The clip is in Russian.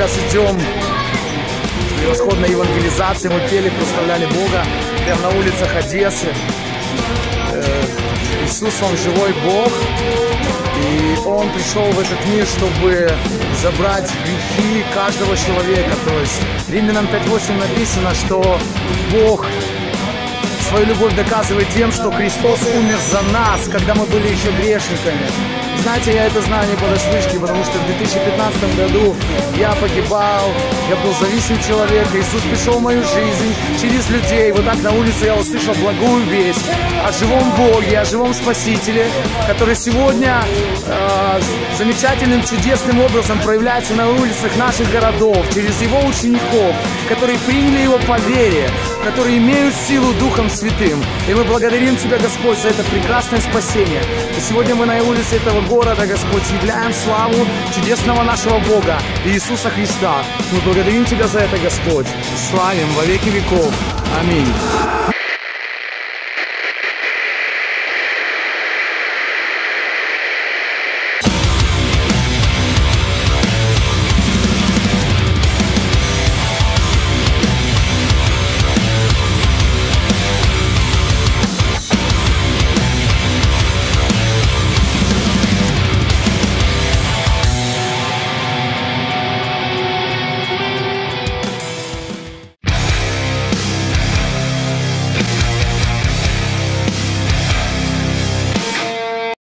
сейчас идем в превосходной евангелизации. Мы пели, прославляли Бога прямо на улицах Одессы. Иисус, Он живой Бог. И Он пришел в этот мир, чтобы забрать грехи каждого человека. То есть Римлянам 5:8 написано, что Бог свою любовь доказывает тем, что Христос умер за нас, когда мы были еще грешниками. Знаете, я это знаю не понаслышке, потому что в 2015 году я погибал, я был зависим человек. Иисус пришел в мою жизнь через людей. Вот так на улице я услышал благую весть о живом Боге, о живом Спасителе, который сегодня замечательным, чудесным образом проявляется на улицах наших городов, через Его учеников, которые приняли Его по вере, которые имеют силу Духом Святым. И мы благодарим Тебя, Господь, за это прекрасное спасение. И сегодня мы на улице этого города, Господь, являем славу чудесного нашего Бога, Иисуса Христа. Мы благодарим Тебя за это, Господь. Славим во веки веков. Аминь.